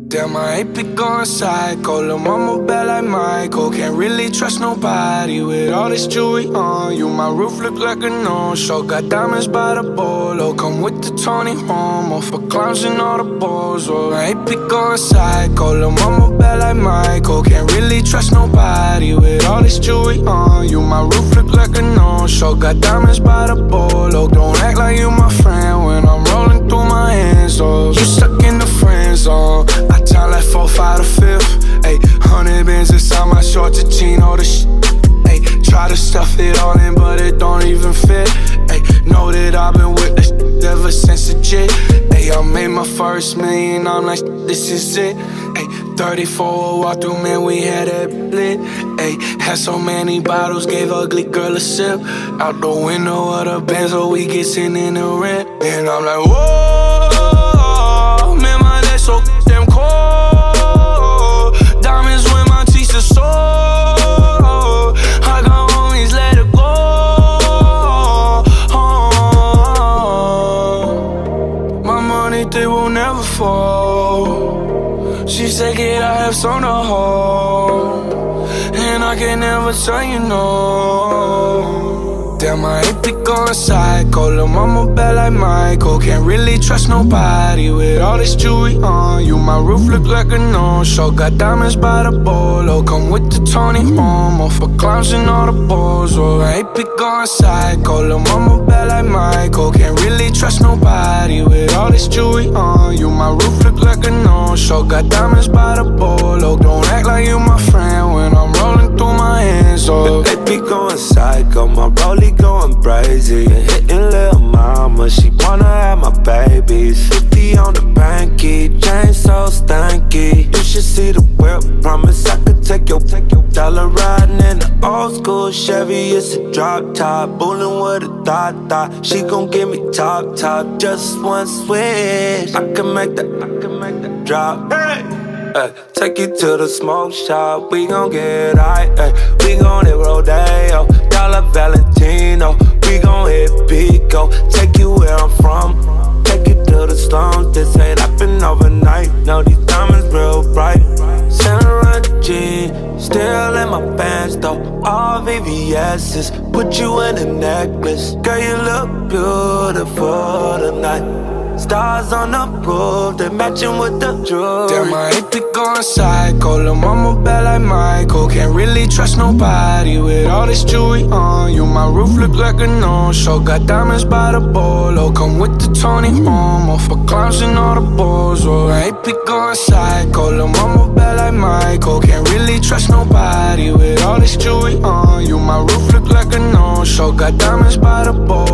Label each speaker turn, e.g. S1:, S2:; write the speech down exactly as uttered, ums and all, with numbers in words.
S1: Damn, I ain't be going psycho. Lil' mama bad like Michael. Can't really trust nobody with all this jewelry on you. My roof look like a no-show. Got diamonds by the bolo. Come with the Tony Romo for clowns and all the balls. Oh, I ain't be going psycho. Lil' mama bad like Michael. Can't really trust nobody with all this jewelry on you. My roof look like a no-show. Got diamonds by the bolo. Don't act like you my friend when I'm rolling through my hands. Oh, you stuck in the friend zone. I time like four, five to fifth. Ayy, hundred bins inside my shorts, a chino, the sh. Ayy, try to stuff it all in, but it don't even fit. Ayy, know that I've been with this ever since the jit. Ayy, I made my first million, I'm like, this is it. Ayy, thirty-four walk through, man, we had that lit. Ayy, had so many bottles, gave ugly girl a sip. Out the window of the Benz, so we get sitting in the rent. And I'm like, whoa, man, my legs so damn cold. Diamonds when my teeth are sore. I got homies, let it go. Oh, my money, they will never fall. She said, kid, I have some to hold, and I can never tell you no. Damn, I ain't be going psycho. Lil' mama bad like Michael. Can't really trust nobody with all this jewelry on you. My roof look like a no-show. Got diamonds by the bolo. Come with the Tony Romo for clowns and all the balls. Oh, I ain't be going psycho. Lil' mama bad like Michael. Can't really trust nobody with all this jewelry on you. My roof look like a no-show. Got diamonds by the bolo. Don't act like you my friend when I'm rolling through my hands. Oh,
S2: they be going psycho. My rollie going crazy, hitting lil' mama, she wanna have my babies. Fifty on the banky, chain so stanky. You should see the whip, promise I could take your, take your dollar riding in the old school Chevy. It's a drop top, bullin' with a thought thought. She gon' give me top top, just one switch. I can make that, I can make that drop. Hey. Ay, take you to the smoke shop, we gon' get high. Ay, we gon' hit Rodeo, Dolla Valentino. We gon' hit Pico, take you where I'm from. Take you to the slums, this ain't happen overnight. No, these diamonds real bright. Santa jean, still in my pants though. All V V S's, put you in a necklace. Girl, you look beautiful tonight. Stars on the roof, they matching with the jewelry.
S1: Damn, I ain't be going psycho. Lil' mama bad like Michael. Can't really trust nobody with all this jewelry on you. My roof look like a no-show. Got diamonds by the bolo. Come with the Tony Romo for clowns and all the balls. Oh, I ain't be going psycho. Lil' mama bad like Michael. Can't really trust nobody with all this jewelry on you. My roof look like a no-show. Got diamonds by the bolo.